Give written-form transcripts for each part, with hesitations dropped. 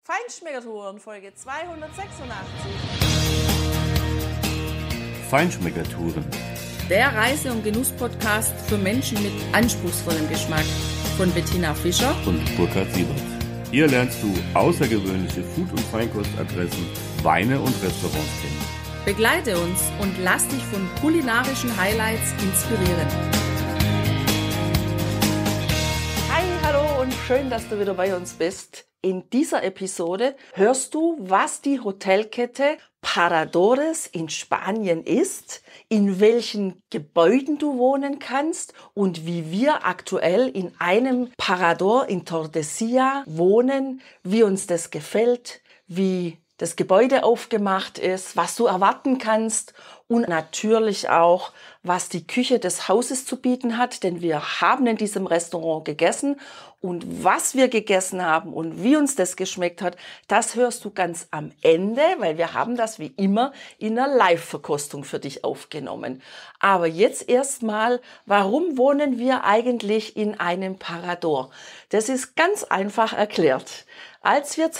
Feinschmeckertouren, Folge 286. Feinschmeckertouren. Der Reise- und Genuss-Podcast für Menschen mit anspruchsvollem Geschmack von Bettina Fischer und Burkhard Siebert. Hier lernst du außergewöhnliche Food- und Feinkostadressen, Weine und Restaurants kennen. Begleite uns und lass dich von kulinarischen Highlights inspirieren. Hi, hallo und schön, dass du wieder bei uns bist. In dieser Episode hörst du, was die Hotelkette Paradores in Spanien ist, in welchen Gebäuden du wohnen kannst und wie wir aktuell in einem Parador in Tordesillas wohnen, wie uns das gefällt, wie das Gebäude aufgemacht ist, was du erwarten kannst und natürlich auch, was die Küche des Hauses zu bieten hat, denn wir haben in diesem Restaurant gegessen und was wir gegessen haben und wie uns das geschmeckt hat, das hörst du ganz am Ende, weil wir haben das wie immer in einer Live-Verkostung für dich aufgenommen. Aber jetzt erstmal, warum wohnen wir eigentlich in einem Parador? Das ist ganz einfach erklärt. Als wir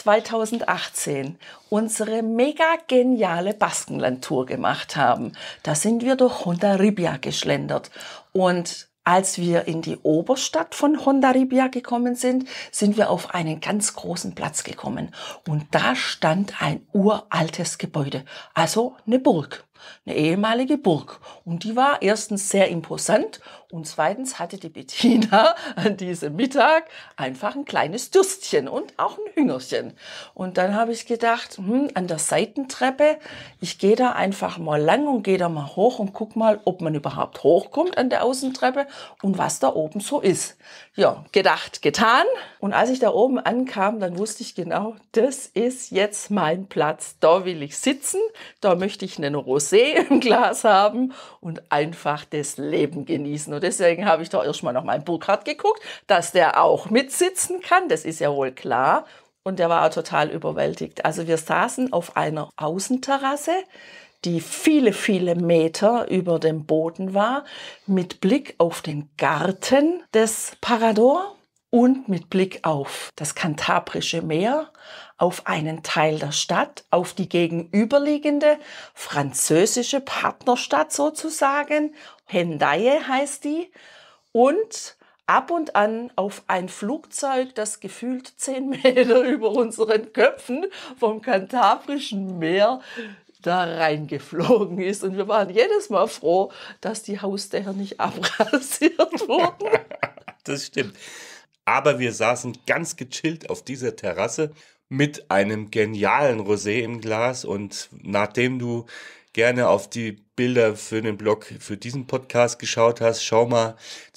2018 unsere mega geniale Baskenland-Tour gemacht haben, da sind wir durch Hondarribia geschlendert. Und als wir in die Oberstadt von Hondarribia gekommen sind, sind wir auf einen ganz großen Platz gekommen. Und da stand ein uraltes Gebäude, also eine Burg. Eine ehemalige Burg. Und die war erstens sehr imposant und zweitens hatte die Bettina an diesem Mittag einfach ein kleines Dürstchen und auch ein Hüngerchen. Und dann habe ich gedacht, an der Seitentreppe, ich gehe da einfach mal lang und gehe da mal hoch und guck mal, ob man überhaupt hochkommt an der Außentreppe und was da oben so ist. Ja, gedacht, getan. Und als ich da oben ankam, dann wusste ich genau, das ist jetzt mein Platz. Da will ich sitzen, da möchte ich einen Rosé im Glas haben und einfach das Leben genießen. Und deswegen habe ich da erstmal noch meinen Burkhard geguckt, dass der auch mitsitzen kann. Das ist ja wohl klar. Und der war auch total überwältigt. Also wir saßen auf einer Außenterrasse, die viele, viele Meter über dem Boden war, mit Blick auf den Garten des Parador und mit Blick auf das Kantabrische Meer, auf einen Teil der Stadt, auf die gegenüberliegende französische Partnerstadt sozusagen, Hendaye heißt die, und ab und an auf ein Flugzeug, das gefühlt 10 Meter über unseren Köpfen vom Kantabrischen Meer da reingeflogen ist. Und wir waren jedes Mal froh, dass die Hausdächer nicht abrasiert wurden. Das stimmt. Aber wir saßen ganz gechillt auf dieser Terrasse mit einem genialen Rosé im Glas. Und nachdem du gerne auf die Bilder für den Blog, für diesen Podcast geschaut hast, schau mal,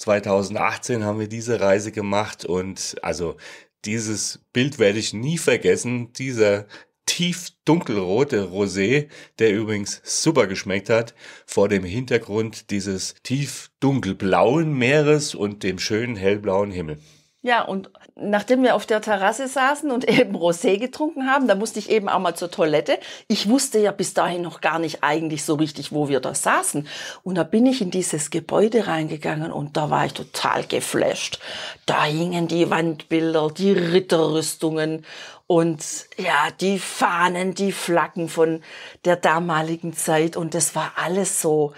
2018 haben wir diese Reise gemacht. Und also dieses Bild werde ich nie vergessen. Dieser tief dunkelrote Rosé, der übrigens super geschmeckt hat, vor dem Hintergrund dieses tief dunkelblauen Meeres und dem schönen hellblauen Himmel. Ja, und nachdem wir auf der Terrasse saßen und eben Rosé getrunken haben, da musste ich eben auch mal zur Toilette. Ich wusste ja bis dahin noch gar nicht eigentlich so richtig, wo wir da saßen. Und da bin ich in dieses Gebäude reingegangen und da war ich total geflasht. Da hingen die Wandbilder, die Ritterrüstungen und ja, die Fahnen, die Flaggen von der damaligen Zeit. Und das war alles so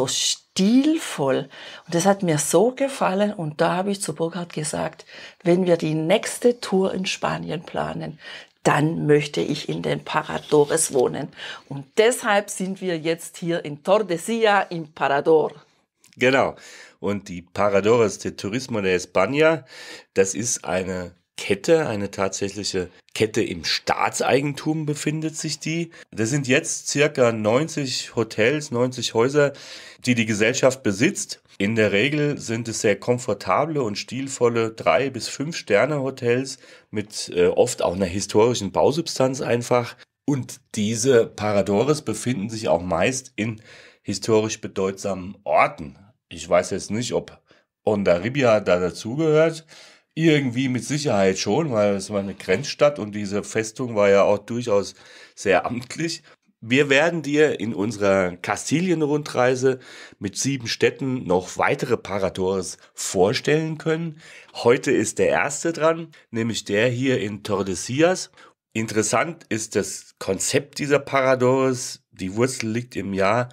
stilvoll. Und das hat mir so gefallen. Und da habe ich zu Burkhard gesagt, wenn wir die nächste Tour in Spanien planen, dann möchte ich in den Paradores wohnen. Und deshalb sind wir jetzt hier in Tordesillas im Parador. Genau. Und die Paradores de Turismo de España, das ist eine Kette, eine tatsächliche Kette im Staatseigentum befindet sich die. Das sind jetzt circa 90 Hotels, 90 Häuser, die die Gesellschaft besitzt. In der Regel sind es sehr komfortable und stilvolle 3 bis 5 Sterne Hotels mit oft auch einer historischen Bausubstanz einfach. Und diese Paradores befinden sich auch meist in historisch bedeutsamen Orten. Ich weiß jetzt nicht, ob Hondarribia da dazugehört. Irgendwie mit Sicherheit schon, weil es war eine Grenzstadt und diese Festung war ja auch durchaus sehr amtlich. Wir werden dir in unserer Kastilien-Rundreise mit 7 Städten noch weitere Paradores vorstellen können. Heute ist der erste dran, nämlich der hier in Tordesillas. Interessant ist das Konzept dieser Paradores. Die Wurzel liegt im Jahr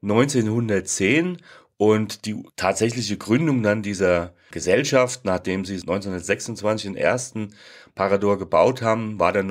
1910 und die tatsächliche Gründung dann dieser Gesellschaft, nachdem sie 1926 den ersten Parador gebaut haben, war dann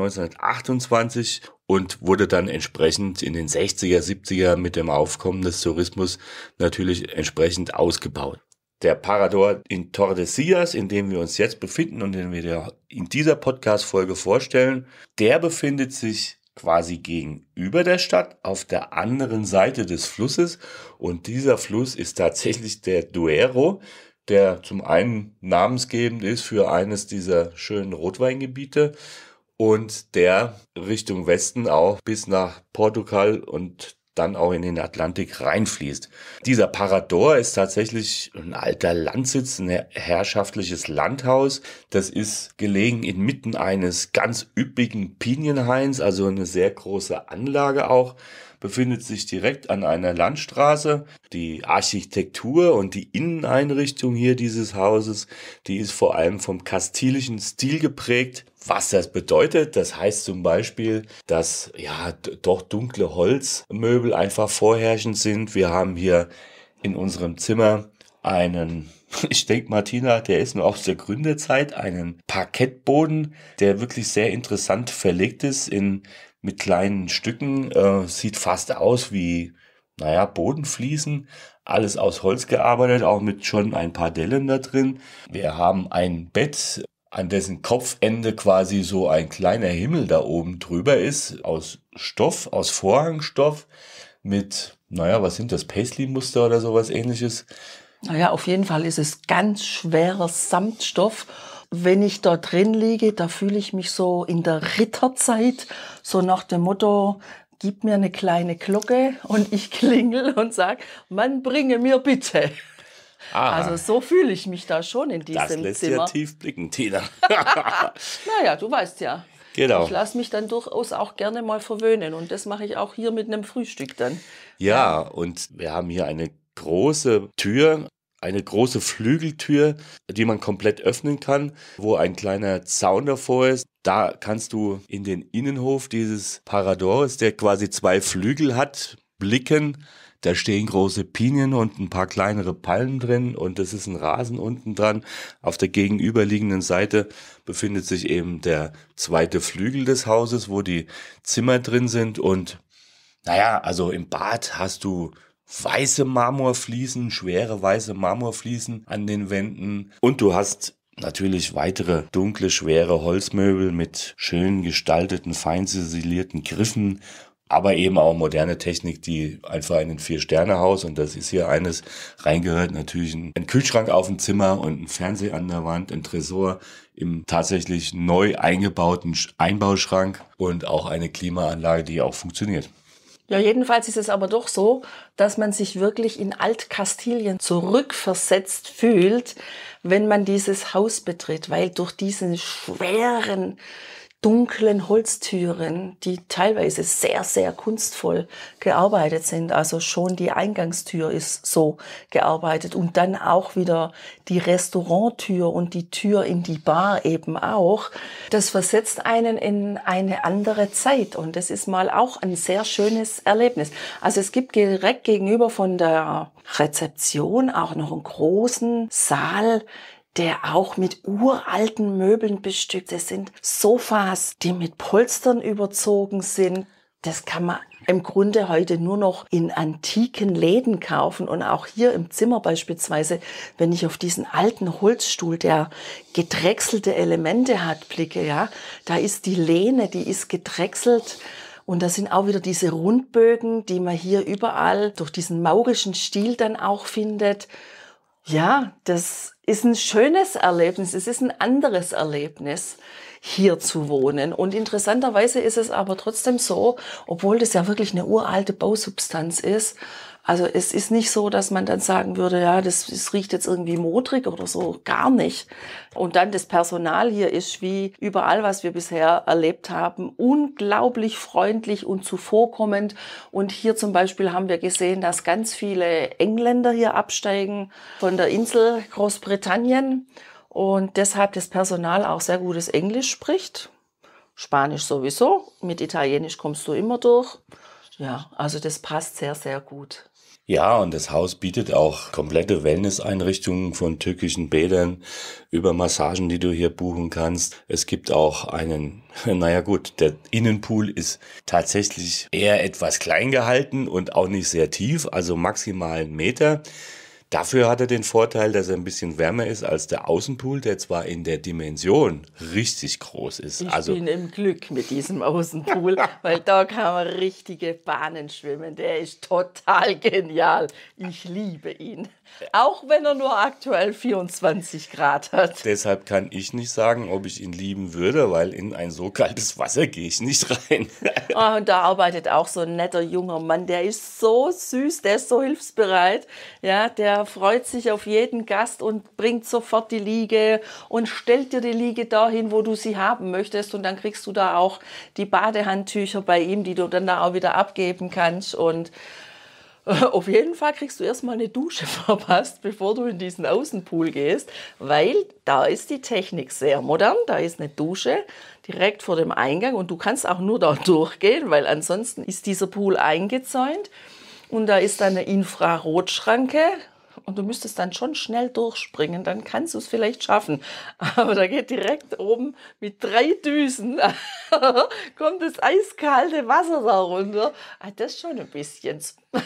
1928 und wurde dann entsprechend in den 60er, 70er mit dem Aufkommen des Tourismus natürlich entsprechend ausgebaut. Der Parador in Tordesillas, in dem wir uns jetzt befinden und den wir dir in dieser Podcast-Folge vorstellen, der befindet sich quasi gegenüber der Stadt auf der anderen Seite des Flusses. Und dieser Fluss ist tatsächlich der Duero, der zum einen namensgebend ist für eines dieser schönen Rotweingebiete und der Richtung Westen auch bis nach Portugal und dann auch in den Atlantik reinfließt. Dieser Parador ist tatsächlich ein alter Landsitz, ein herrschaftliches Landhaus. Das ist gelegen inmitten eines ganz üppigen Pinienhains, also eine sehr große Anlage auch, befindet sich direkt an einer Landstraße. Die Architektur und die Inneneinrichtung hier dieses Hauses, die ist vor allem vom kastilischen Stil geprägt. Was das bedeutet, das heißt zum Beispiel, dass doch dunkle Holzmöbel einfach vorherrschend sind. Wir haben hier in unserem Zimmer einen, ich denke Martina, der ist nur aus der Gründerzeit, einen Parkettboden, der wirklich sehr interessant verlegt ist mit kleinen Stücken, sieht fast aus wie, Bodenfliesen, alles aus Holz gearbeitet, auch mit schon ein paar Dellen da drin. Wir haben ein Bett, an dessen Kopfende quasi so ein kleiner Himmel da oben drüber ist, aus Stoff, aus Vorhangstoff, mit, was sind das, Paisley-Muster oder sowas ähnliches. Naja, auf jeden Fall ist es ganz schwerer Samtstoff. Wenn ich da drin liege, da fühle ich mich so in der Ritterzeit, so nach dem Motto, gib mir eine kleine Glocke und ich klingel und sag, Mann, bringe mir bitte. Also so fühle ich mich da schon in diesem Zimmer. Das lässt ja tief blicken, Tina. Naja, du weißt ja. Genau. Ich lasse mich dann durchaus auch gerne mal verwöhnen und das mache ich auch hier mit einem Frühstück dann. Ja, und wir haben hier eine große Tür, eine große Flügeltür, die man komplett öffnen kann, wo ein kleiner Zaun davor ist. Da kannst du in den Innenhof dieses Paradores, der quasi 2 Flügel hat, blicken. Da stehen große Pinien und ein paar kleinere Palmen drin und es ist ein Rasen unten dran. Auf der gegenüberliegenden Seite befindet sich eben der zweite Flügel des Hauses, wo die Zimmer drin sind. Und also im Bad hast du weiße Marmorfliesen, schwere weiße Marmorfliesen an den Wänden. Und du hast natürlich weitere dunkle, schwere Holzmöbel mit schön gestalteten, fein ziselierten Griffen. Aber eben auch moderne Technik, die einfach in ein 4-Sterne-Haus, und das ist hier eines, reingehört. Natürlich ein Kühlschrank auf dem Zimmer und ein Fernseher an der Wand, ein Tresor im tatsächlich neu eingebauten Einbauschrank und auch eine Klimaanlage, die auch funktioniert. Ja, jedenfalls ist es aber doch so, dass man sich wirklich in Altkastilien zurückversetzt fühlt, wenn man dieses Haus betritt, weil durch diese schweren, dunklen Holztüren, die teilweise sehr, sehr kunstvoll gearbeitet sind. Also schon die Eingangstür ist so gearbeitet und dann auch wieder die Restauranttür und die Tür in die Bar eben auch. Das versetzt einen in eine andere Zeit und das ist mal auch ein sehr schönes Erlebnis. Also es gibt direkt gegenüber von der Rezeption auch noch einen großen Saal, der auch mit uralten Möbeln bestückt ist. Das sind Sofas, die mit Polstern überzogen sind. Das kann man im Grunde heute nur noch in antiken Läden kaufen. Und auch hier im Zimmer beispielsweise, wenn ich auf diesen alten Holzstuhl, der gedrechselte Elemente hat, blicke, ja, da ist die Lehne, die ist gedrechselt. Und da sind auch wieder diese Rundbögen, die man hier überall durch diesen maurischen Stil dann auch findet. Ja, das ist ein schönes Erlebnis. Es ist ein anderes Erlebnis, hier zu wohnen. Und interessanterweise ist es aber trotzdem so, obwohl das ja wirklich eine uralte Bausubstanz ist, also es ist nicht so, dass man dann sagen würde, ja, das riecht jetzt irgendwie modrig oder so, gar nicht. Und dann das Personal hier ist wie überall, was wir bisher erlebt haben, unglaublich freundlich und zuvorkommend. Und hier zum Beispiel haben wir gesehen, dass ganz viele Engländer hier absteigen von der Insel Großbritannien und deshalb das Personal auch sehr gutes Englisch spricht. Spanisch sowieso, mit Italienisch kommst du immer durch. Ja, also das passt sehr, sehr gut. Ja, und das Haus bietet auch komplette Wellness-Einrichtungen von türkischen Bädern über Massagen, die du hier buchen kannst. Es gibt auch einen, naja gut, der Innenpool ist tatsächlich eher etwas klein gehalten und auch nicht sehr tief, also maximal 1 Meter. Dafür hat er den Vorteil, dass er ein bisschen wärmer ist als der Außenpool, der zwar in der Dimension richtig groß ist. Ich bin im Glück mit diesem Außenpool, weil da kann man richtige Bahnen schwimmen. Der ist total genial. Ich liebe ihn. Auch wenn er nur aktuell 24 Grad hat. Deshalb kann ich nicht sagen, ob ich ihn lieben würde, weil in ein so kaltes Wasser gehe ich nicht rein. Und da arbeitet auch so ein netter junger Mann, der ist so süß, der ist so hilfsbereit. Ja, der freut sich auf jeden Gast und bringt sofort die Liege und stellt dir die Liege dahin, wo du sie haben möchtest. Und dann kriegst du da auch die Badehandtücher bei ihm, die du dann da auch wieder abgeben kannst. Und auf jeden Fall kriegst du erstmal eine Dusche verpasst, bevor du in diesen Außenpool gehst, weil da ist die Technik sehr modern. Da ist eine Dusche direkt vor dem Eingang und du kannst auch nur da durchgehen, weil ansonsten ist dieser Pool eingezäunt. Und da ist dann eine Infrarotschranke. Und du müsstest dann schon schnell durchspringen, dann kannst du es vielleicht schaffen. Aber da geht direkt oben mit 3 Düsen, kommt das eiskalte Wasser da runter. Das ist schon ein bisschen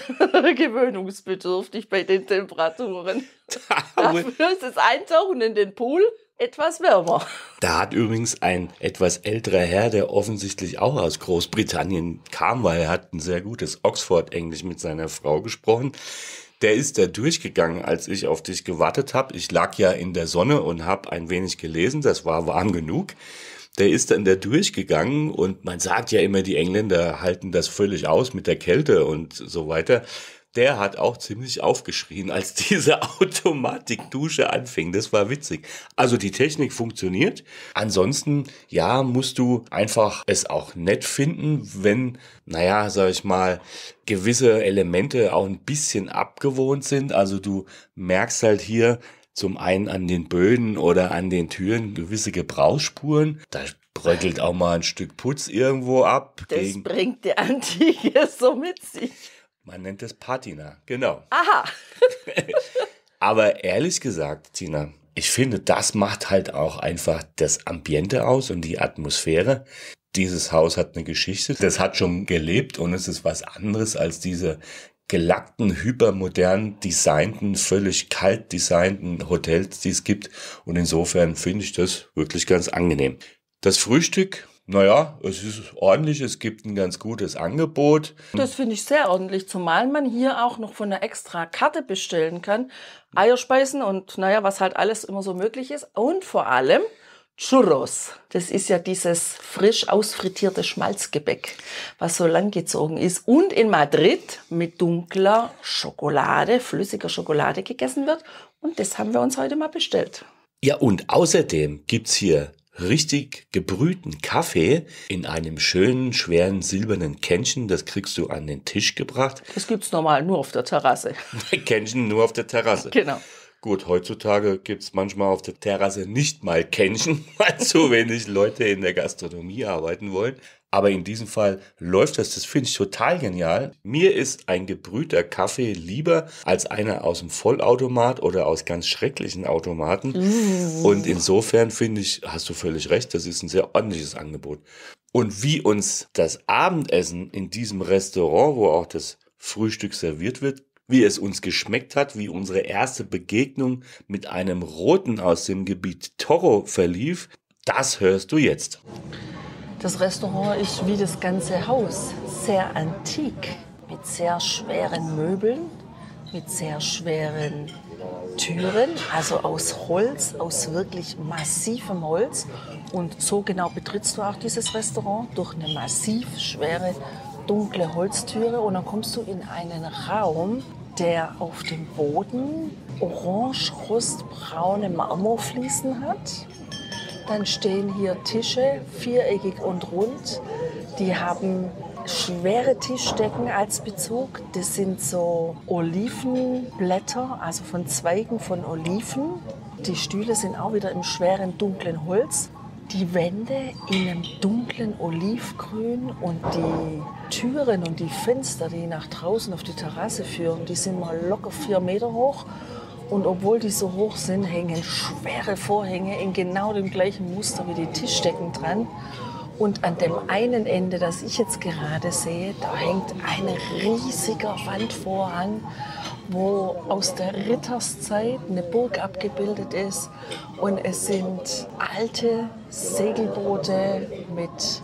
gewöhnungsbedürftig bei den Temperaturen. Dafür ist das Eintauchen in den Pool etwas wärmer. Da hat übrigens ein etwas älterer Herr, der offensichtlich auch aus Großbritannien kam, weil er hat ein sehr gutes Oxford-Englisch mit seiner Frau gesprochen. Der ist da durchgegangen, als ich auf dich gewartet habe. Ich lag ja in der Sonne und habe ein wenig gelesen, das war warm genug. Der ist dann da durchgegangen und man sagt ja immer, die Engländer halten das völlig aus mit der Kälte und so weiter. Der hat auch ziemlich aufgeschrien, als diese Automatikdusche anfing. Das war witzig. Also die Technik funktioniert. Ansonsten, ja, musst du einfach es auch nett finden, wenn, naja, sag ich mal, gewisse Elemente auch ein bisschen abgewohnt sind. Also du merkst halt hier zum einen an den Böden oder an den Türen gewisse Gebrauchsspuren. Da bröckelt auch mal ein Stück Putz irgendwo ab. Das bringt die Antike so mit sich. Man nennt es Patina, genau. Aha. Aber ehrlich gesagt, Tina, ich finde, das macht halt auch einfach das Ambiente aus und die Atmosphäre. Dieses Haus hat eine Geschichte, das hat schon gelebt und es ist was anderes als diese gelackten, hypermodern designten, völlig kalt designten Hotels, die es gibt. Und insofern finde ich das wirklich ganz angenehm. Das Frühstück, naja, es ist ordentlich, es gibt ein ganz gutes Angebot. Das finde ich sehr ordentlich, zumal man hier auch noch von einer extra Karte bestellen kann. Eierspeisen und naja, was halt alles immer so möglich ist. Und vor allem Churros. Das ist ja dieses frisch ausfrittierte Schmalzgebäck, was so langgezogen ist und in Madrid mit dunkler Schokolade, flüssiger Schokolade gegessen wird. Und das haben wir uns heute mal bestellt. Ja, und außerdem gibt's hier richtig gebrühten Kaffee in einem schönen, schweren, silbernen Kännchen. Das kriegst du an den Tisch gebracht. Das gibt's normal nur auf der Terrasse. Kännchen nur auf der Terrasse. Genau. Gut, heutzutage gibt's manchmal auf der Terrasse nicht mal Kännchen, weil so wenig Leute in der Gastronomie arbeiten wollen. Aber in diesem Fall läuft das finde ich total genial. Mir ist ein gebrühter Kaffee lieber als einer aus dem Vollautomat oder aus ganz schrecklichen Automaten. Und insofern finde ich, hast du völlig recht, das ist ein sehr ordentliches Angebot. Und wie uns das Abendessen in diesem Restaurant, wo auch das Frühstück serviert wird, wie es uns geschmeckt hat, wie unsere erste Begegnung mit einem Roten aus dem Gebiet Toro verlief, das hörst du jetzt. Das Restaurant ist wie das ganze Haus sehr antik, mit sehr schweren Möbeln, mit sehr schweren Türen, also aus Holz, aus wirklich massivem Holz. Und so genau betrittst du auch dieses Restaurant durch eine massiv schwere, dunkle Holztüre. Und dann kommst du in einen Raum, der auf dem Boden orange-rostbraune Marmorfliesen hat. Dann stehen hier Tische, viereckig und rund. Die haben schwere Tischdecken als Bezug. Das sind so Olivenblätter, also von Zweigen von Oliven. Die Stühle sind auch wieder im schweren, dunklen Holz. Die Wände in einem dunklen Olivgrün und die Türen und die Fenster, die nach draußen auf die Terrasse führen, die sind mal locker 4 Meter hoch. Und obwohl die so hoch sind, hängen schwere Vorhänge in genau dem gleichen Muster wie die Tischdecken dran. Und an dem einen Ende, das ich jetzt gerade sehe, da hängt ein riesiger Wandvorhang, wo aus der Ritterszeit eine Burg abgebildet ist. Und es sind alte Segelboote mit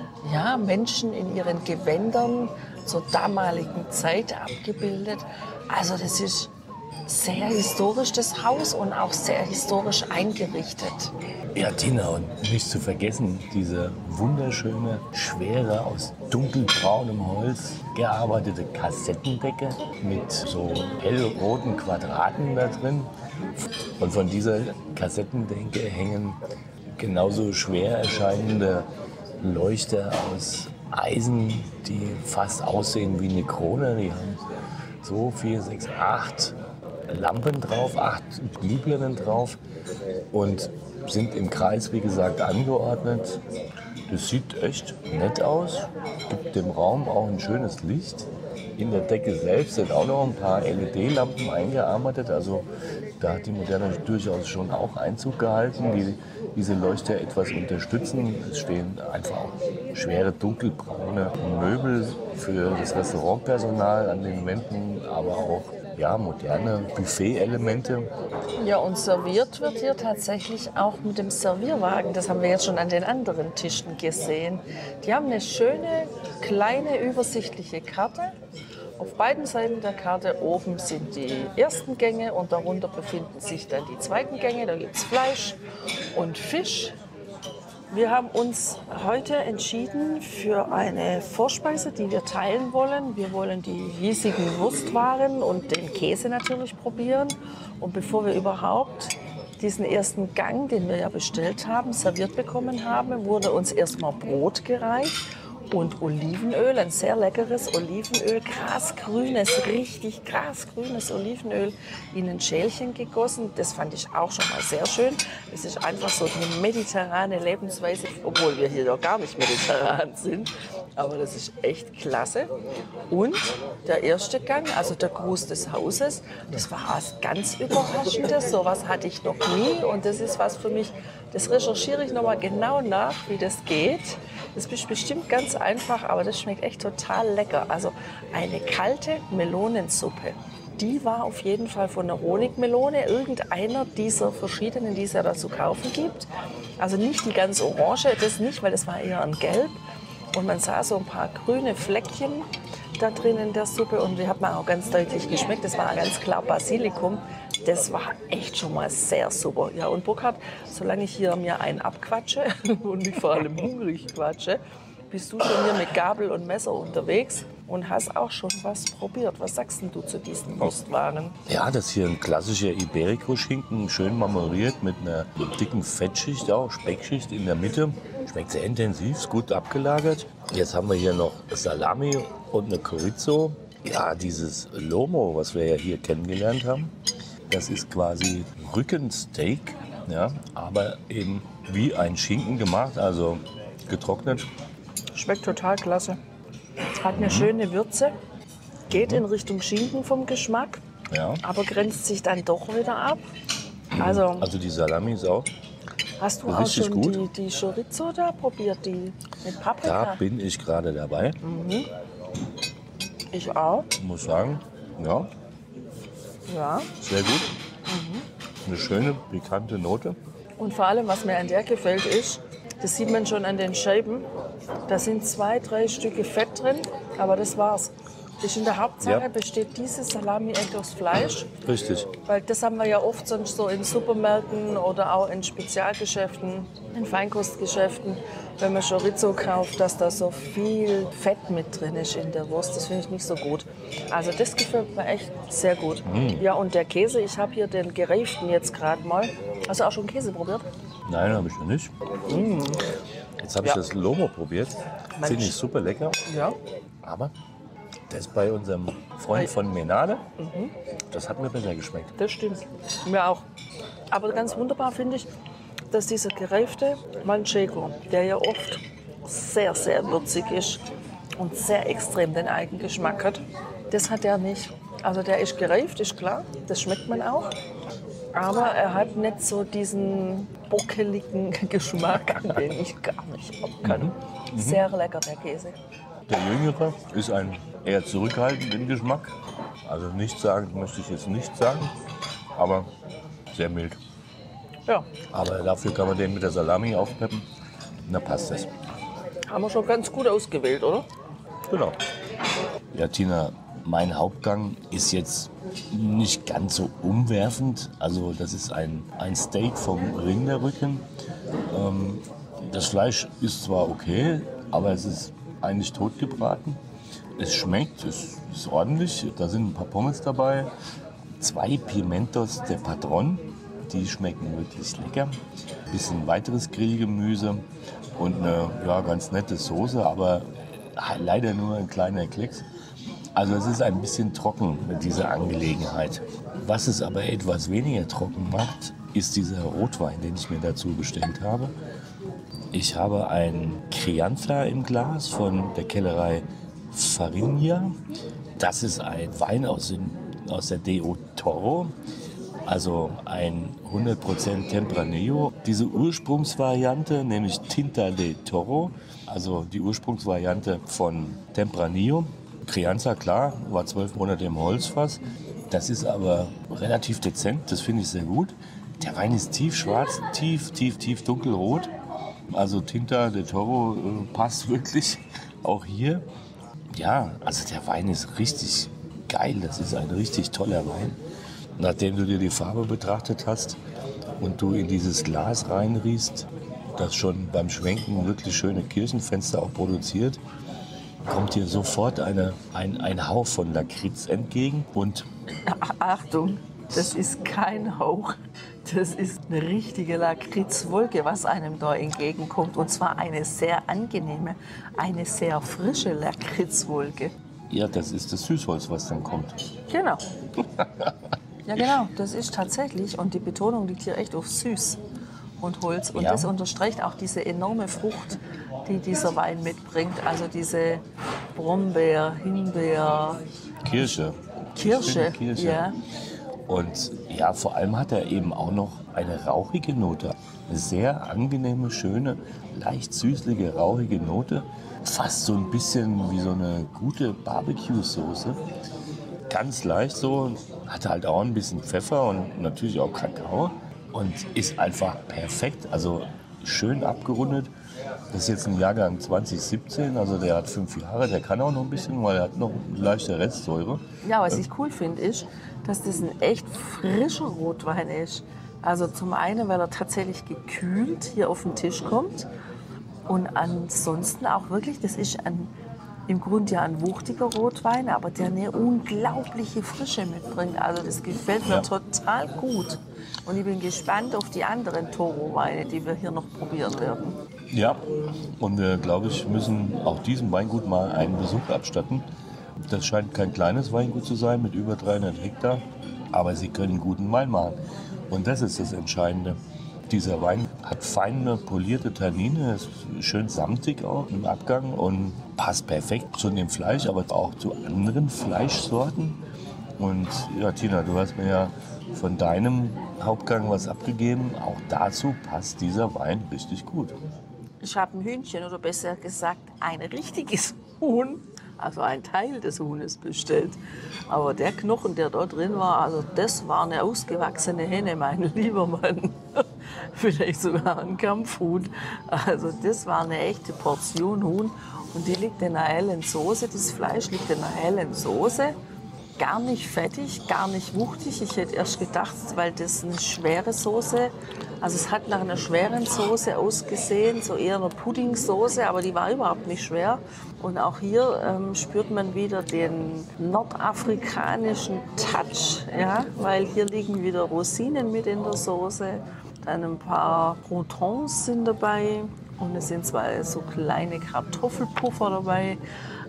Menschen in ihren Gewändern zur damaligen Zeit abgebildet. Also das ist sehr historisch, das Haus, und auch sehr historisch eingerichtet. Ja, Tina, und nicht zu vergessen, diese wunderschöne, schwere, aus dunkelbraunem Holz gearbeitete Kassettendecke mit so hellroten Quadraten da drin. Und von dieser Kassettendecke hängen genauso schwer erscheinende Leuchter aus Eisen, die fast aussehen wie eine Krone. Die haben so 4, 6, 8 Lampen drauf, 8 Glühbirnen drauf und sind im Kreis, wie gesagt, angeordnet. Das sieht echt nett aus, gibt dem Raum auch ein schönes Licht. In der Decke selbst sind auch noch ein paar LED-Lampen eingearbeitet, also da hat die Moderne durchaus schon auch Einzug gehalten, die diese Leuchter etwas unterstützen. Es stehen einfach schwere dunkelbraune Möbel für das Restaurantpersonal an den Wänden, aber auch moderne Buffet-Elemente. Ja, und serviert wird hier tatsächlich auch mit dem Servierwagen. Das haben wir jetzt schon an den anderen Tischen gesehen. Die haben eine schöne, kleine, übersichtliche Karte. Auf beiden Seiten der Karte oben sind die ersten Gänge und darunter befinden sich dann die zweiten Gänge. Da gibt es Fleisch und Fisch. Wir haben uns heute entschieden für eine Vorspeise, die wir teilen wollen. Wir wollen die hiesigen Wurstwaren und den Käse natürlich probieren. Und bevor wir überhaupt diesen ersten Gang, den wir ja bestellt haben, serviert bekommen haben, wurde uns erstmal Brot gereicht und Olivenöl, ein sehr leckeres Olivenöl, grasgrünes, richtig grasgrünes Olivenöl in ein Schälchen gegossen. Das fand ich auch schon mal sehr schön. Es ist einfach so eine mediterrane Lebensweise, obwohl wir hier doch gar nicht mediterran sind. Aber das ist echt klasse. Und der erste Gang, also der Gruß des Hauses, das war was ganz Überraschendes. So was hatte ich noch nie und das ist was für mich, das recherchiere ich nochmal genau nach, wie das geht. Das ist bestimmt ganz einfach, aber das schmeckt echt total lecker. Also eine kalte Melonensuppe. Die war auf jeden Fall von der Honigmelone, irgendeiner dieser verschiedenen, die es ja da zu kaufen gibt. Also nicht die ganz orange, das nicht, weil das war eher ein Gelb. Und man sah so ein paar grüne Fleckchen da drin in der Suppe und die hat man auch ganz deutlich geschmeckt. Das war ganz klar Basilikum. Das war echt schon mal sehr super. Ja, und Burkhard, solange ich hier mir einen abquatsche und mich vor allem hungrig quatsche, bist du schon hier mit Gabel und Messer unterwegs und hast auch schon was probiert. Was sagst denn du zu diesen Wurstwaren? Ja, das hier ein klassischer Iberico-Schinken, schön marmoriert mit einer dicken Fettschicht, auch Speckschicht in der Mitte. Schmeckt sehr intensiv, ist gut abgelagert. Jetzt haben wir hier noch Salami und eine Chorizo. Ja, dieses Lomo, was wir ja hier kennengelernt haben, das ist quasi Rückensteak, ja, aber eben wie ein Schinken gemacht, also getrocknet. Schmeckt total klasse. Hat eine schöne Würze, geht in Richtung Schinken vom Geschmack, aber grenzt sich dann doch wieder ab. Also die Salami ist auch hast du auch schon die Chorizo da probiert, die mit Paprika? Da bin ich gerade dabei. Ich auch. Muss sagen, ja, sehr gut. Eine schöne, pikante Note. Und vor allem, was mir an der gefällt, ist, das sieht man schon an den Scheiben, da sind 2, 3 Stücke Fett drin, aber das war's. In der Hauptsache besteht diese Salami echt aus Fleisch. Richtig. Weil das haben wir ja oft sonst so in Supermärkten oder auch in Spezialgeschäften, in Feinkostgeschäften, wenn man Chorizo kauft, dass da so viel Fett mit drin ist in der Wurst. Das finde ich nicht so gut. Also das gefällt mir echt sehr gut. Ja, und der Käse, ich habe hier den gereiften jetzt gerade mal. Hast du auch schon Käse probiert? Nein, habe ich noch nicht. Jetzt habe ich das Lomo probiert. Finde ich super lecker. Ja. Aber das bei unserem Freund von Menade, das hat mir besser geschmeckt. Das stimmt. Mir auch. Aber ganz wunderbar finde ich, dass dieser gereifte Manchego, der ja oft sehr, sehr würzig ist und sehr extrem den Eigengeschmack hat, das hat er nicht. Also der ist gereift, ist klar, das schmeckt man auch. Aber er hat nicht so diesen bockeligen Geschmack, den ich gar nicht ab kann. Sehr lecker, der Käse. Der Jüngere ist ein eher zurückhaltend im Geschmack. Also nicht sagen, möchte ich jetzt nicht sagen, aber sehr mild. Ja, Aber dafür kann man den mit der Salami aufpeppen. Da passt es. haben wir schon ganz gut ausgewählt, oder? Genau. Ja, Tina, mein Hauptgang ist jetzt nicht ganz so umwerfend. Also das ist ein Steak vom Rinderrücken. Das Fleisch ist zwar okay, aber es ist eigentlich totgebraten. Es schmeckt, es ist ordentlich. Da sind ein paar Pommes dabei. 2 Pimientos de Padron, die schmecken wirklich lecker. Ein bisschen weiteres Grillgemüse und eine ganz nette Soße, aber leider nur ein kleiner Klecks. Also es ist ein bisschen trocken mit dieser Angelegenheit. Was es aber etwas weniger trocken macht, ist dieser Rotwein, den ich mir dazu bestellt habe. Ich habe ein Crianza im Glas von der Kellerei Farinha. Das ist ein Wein aus der DO Toro, also ein 100% Tempranillo. Diese Ursprungsvariante, nämlich Tinta de Toro, also die Ursprungsvariante von Tempranillo. Crianza, klar, war 12 Monate im Holzfass. Das ist aber relativ dezent, das finde ich sehr gut. Der Wein ist tiefschwarz, tief dunkelrot. Also Tinta de Toro passt wirklich auch hier. Ja, also der Wein ist richtig geil, das ist ein richtig toller Wein. Nachdem du dir die Farbe betrachtet hast und du in dieses Glas reinriechst, das schon beim Schwenken wirklich schöne Kirchenfenster auch produziert, kommt dir sofort ein Hauch von Lakritz entgegen. Und Achtung, das ist kein Hauch, das ist eine richtige Lakritzwolke, was einem da entgegenkommt. Und zwar eine sehr angenehme, eine sehr frische Lakritzwolke. ja, das ist das Süßholz, was dann kommt. Genau. Ja, genau, das ist tatsächlich. Und die Betonung liegt hier echt auf süß und Holz. Und Ja. das unterstreicht auch diese enorme Frucht, die dieser Wein mitbringt. Also diese Brombeer, Himbeer, Kirsche. Kirsche. Ich finde Kirsche. Ja. Und ja, vor allem hat er eben auch noch eine rauchige Note. Eine sehr angenehme, schöne, leicht süßliche, rauchige Note. Fast so ein bisschen wie so eine gute Barbecue-Soße. Ganz leicht so. Hat halt auch ein bisschen Pfeffer und natürlich auch Kakao. Und ist einfach perfekt. Also schön abgerundet. Das ist jetzt ein Jahrgang 2017, also der hat 5 Jahre. Der kann auch noch ein bisschen, weil er hat noch eine leichte Restsäure. Ja, was ich cool finde, ist, dass das ein echt frischer Rotwein ist. Also zum einen, weil er tatsächlich gekühlt hier auf den Tisch kommt. Und ansonsten auch wirklich, das ist im Grunde ja ein wuchtiger Rotwein, aber der eine unglaubliche Frische mitbringt. Also das gefällt mir total gut. Und ich bin gespannt auf die anderen Toro-Weine, die wir hier noch probieren werden. Ja, und wir, glaube ich, müssen auch diesem Weingut mal einen Besuch abstatten. Das scheint kein kleines Weingut zu sein mit über 300 Hektar, aber sie können guten Wein machen. Und das ist das Entscheidende. Dieser Wein hat feine, polierte Tannine, ist schön samtig auch im Abgang und passt perfekt zu dem Fleisch, aber auch zu anderen Fleischsorten. Und ja, Tina, du hast mir ja von deinem Hauptgang was abgegeben. Auch dazu passt dieser Wein richtig gut. Ich habe ein Hühnchen, oder besser gesagt ein richtiges Huhn, also ein Teil des Huhnes bestellt. Aber der Knochen, der da drin war, also das war eine ausgewachsene Henne, mein lieber Mann. Vielleicht sogar ein Kampfhuhn. Also das war eine echte Portion Huhn. Und die liegt in einer hellen Soße. Das Fleisch liegt in einer hellen Soße. Gar nicht fettig, gar nicht wuchtig. Ich hätte erst gedacht, weil das eine schwere Soße, also es hat nach einer schweren Soße ausgesehen, so eher eine Puddingsoße, aber die war überhaupt nicht schwer. Und auch hier spürt man wieder den nordafrikanischen Touch, ja, weil hier liegen wieder Rosinen mit in der Soße, dann ein paar Croutons sind dabei und es sind zwei so kleine Kartoffelpuffer dabei.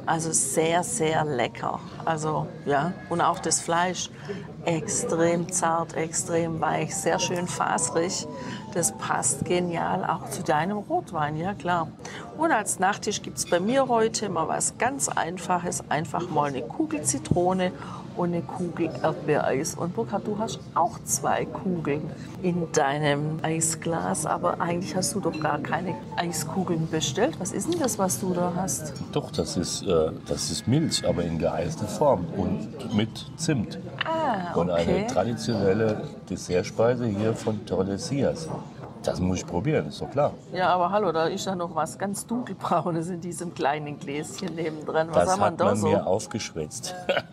Also sehr, sehr lecker. Also ja, und auch das Fleisch extrem zart, extrem weich, sehr schön faserig. Das passt genial auch zu deinem Rotwein, ja klar. Und als Nachtisch gibt es bei mir heute mal was ganz Einfaches. Einfach mal eine Kugel Zitrone und eine Kugel Erdbeereis. Und Burkhard, du hast auch 2 Kugeln in deinem Eisglas, aber eigentlich hast du doch gar keine Eiskugeln bestellt. Was ist denn das, was du da hast? Doch, das ist Milch, aber in geeister Form und mit Zimt. Ah, okay. Und eine traditionelle Dessertspeise hier von Tordesillas. Das muss ich probieren, ist doch klar. Ja, aber hallo, da ist ja noch was ganz dunkelbraunes in diesem kleinen Gläschen nebendran. Was Das haben wir hat da man so? mir aufgeschwätzt.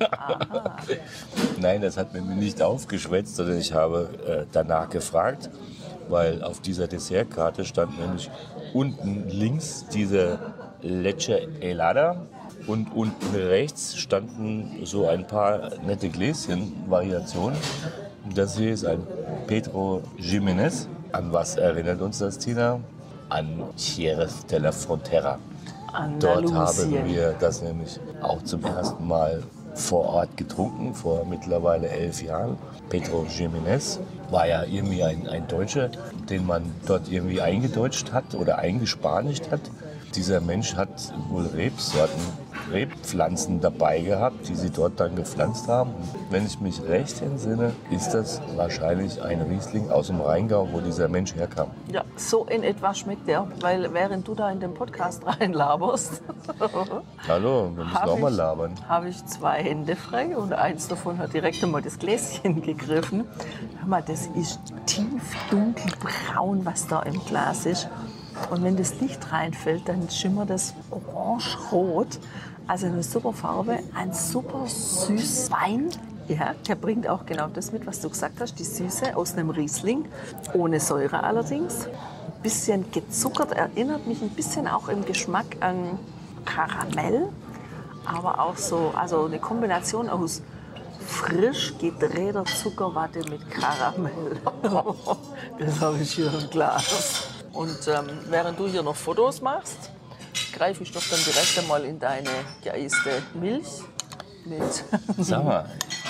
Nein, das hat man mir nicht aufgeschwätzt, sondern ich habe danach gefragt, weil auf dieser Dessertkarte stand nämlich unten links diese Leche Helada und unten rechts standen so ein paar nette Gläschen-Variationen. Das hier ist ein Pedro Jiménez. An was erinnert uns das, Tina? An Jerez de la Frontera. Dort haben wir das nämlich auch zum ersten Mal vor Ort getrunken, vor mittlerweile 11 Jahren. Pedro Jiménez war ja irgendwie ein Deutscher, den man dort irgendwie eingedeutscht hat oder eingespanischt hat. Dieser Mensch hat wohl Rebpflanzen dabei gehabt, die sie dort dann gepflanzt haben. Und wenn ich mich recht entsinne, ist das wahrscheinlich ein Riesling aus dem Rheingau, wo dieser Mensch herkam. Ja, so in etwa schmeckt der, weil während du da in den Podcast reinlaberst, Hallo, wir müssen auch mal labern. habe ich 2 Hände frei und eins davon hat direkt einmal das Gläschen gegriffen. Hör mal, das ist tief dunkelbraun, was da im Glas ist. Und wenn das Licht reinfällt, dann schimmert das orange-rot. Also eine super Farbe, ein super süßes Wein. Ja, der bringt auch genau das mit, was du gesagt hast, die Süße aus einem Riesling, ohne Säure allerdings. Ein bisschen gezuckert, erinnert mich ein bisschen auch im Geschmack an Karamell, aber auch so, also eine Kombination aus frisch gedrehter Zuckerwatte mit Karamell. Das habe ich hier im Glas. Und während du hier noch Fotos machst, greife ich doch dann direkt einmal in deine geeiste Milch mit, Sag mal,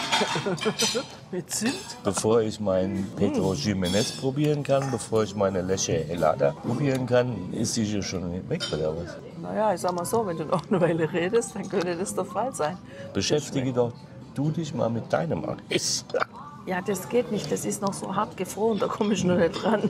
mit Zimt. bevor ich meinen Pedro Jiménez probieren kann, bevor ich meine Leche Helada probieren kann, ist die hier schon weg oder was? Naja, ich sag mal so, wenn du noch eine Weile redest, dann könnte das der Fall sein. Beschäftige doch du dich mal mit deinem Eis. Ja, das geht nicht, das ist noch so hart gefroren, da komme ich noch nicht dran.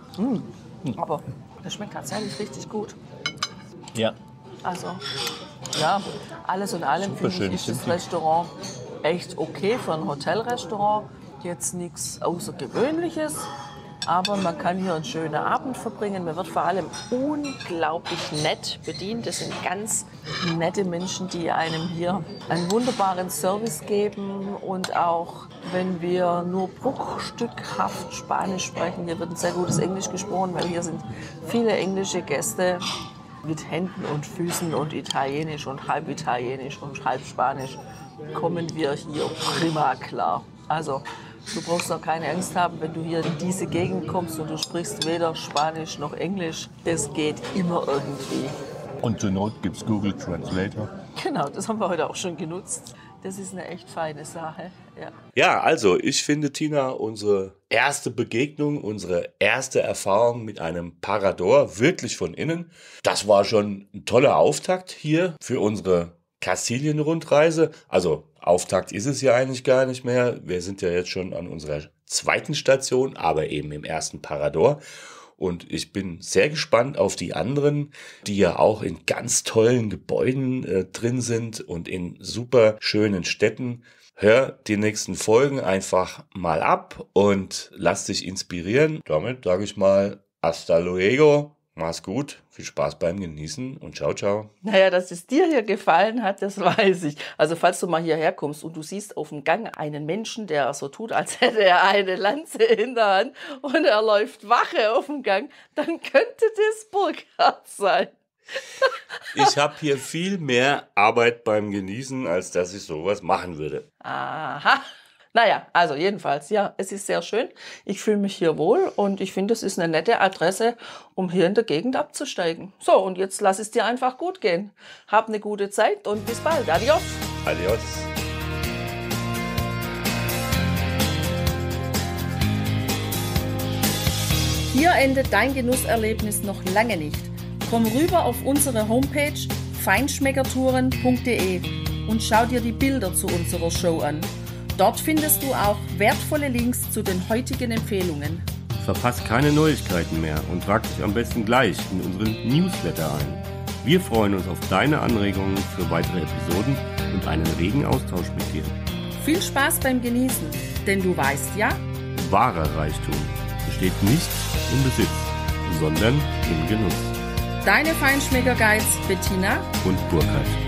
Aber das schmeckt tatsächlich richtig gut. Ja. Also, ja, alles in allem Super finde ich, ist das Restaurant echt okay für ein Hotelrestaurant. Jetzt nichts Außergewöhnliches, aber man kann hier einen schönen Abend verbringen. Man wird vor allem unglaublich nett bedient. Das sind ganz nette Menschen, die einem hier einen wunderbaren Service geben. Und auch wenn wir nur bruchstückhaft Spanisch sprechen, hier wird ein sehr gutes Englisch gesprochen, weil hier sind viele englische Gäste mit Händen und Füßen und Italienisch und halb Italienisch und halb Spanisch kommen wir hier prima klar. Also du brauchst auch keine Angst haben, wenn du hier in diese Gegend kommst und du sprichst weder Spanisch noch Englisch. Das geht immer irgendwie. Und zur Not gibt es Google Translator. Genau, das haben wir heute auch schon genutzt. Das ist eine echt feine Sache. Ja. Ja, also ich finde, Tina, unsere erste Begegnung, unsere erste Erfahrung mit einem Parador wirklich von innen, das war schon ein toller Auftakt hier für unsere Kastilien-Rundreise. Also Auftakt ist es ja eigentlich gar nicht mehr. Wir sind ja jetzt schon an unserer 2. Station, aber eben im ersten Parador. Und ich bin sehr gespannt auf die anderen, die ja auch in ganz tollen Gebäuden drin sind und in super schönen Städten. Hör die nächsten Folgen einfach mal ab und lass dich inspirieren. Damit sage ich mal, hasta luego. Mach's gut, viel Spaß beim Genießen und ciao, ciao. Naja, dass es dir hier gefallen hat, das weiß ich. Also falls du mal hierher kommst und du siehst auf dem Gang einen Menschen, der so tut, als hätte er eine Lanze in der Hand und er läuft Wache auf dem Gang, dann könnte das Burkhard sein. Ich habe hier viel mehr Arbeit beim Genießen, als dass ich sowas machen würde. Aha. Naja, also jedenfalls, ja, es ist sehr schön. Ich fühle mich hier wohl und ich finde, es ist eine nette Adresse, um hier in der Gegend abzusteigen. So, und jetzt lass es dir einfach gut gehen. Hab eine gute Zeit und bis bald. Adios. Adios. Hier endet dein Genusserlebnis noch lange nicht. Komm rüber auf unsere Homepage feinschmeckertouren.de und schau dir die Bilder zu unserer Show an. Dort findest du auch wertvolle Links zu den heutigen Empfehlungen. Verpasst keine Neuigkeiten mehr und trag dich am besten gleich in unseren Newsletter ein. Wir freuen uns auf deine Anregungen für weitere Episoden und einen regen Austausch mit dir. Viel Spaß beim Genießen, denn du weißt ja, Wahrer Reichtum besteht nicht im Besitz, sondern im Genuss. deine Feinschmecker-Guides Bettina und Burkhard.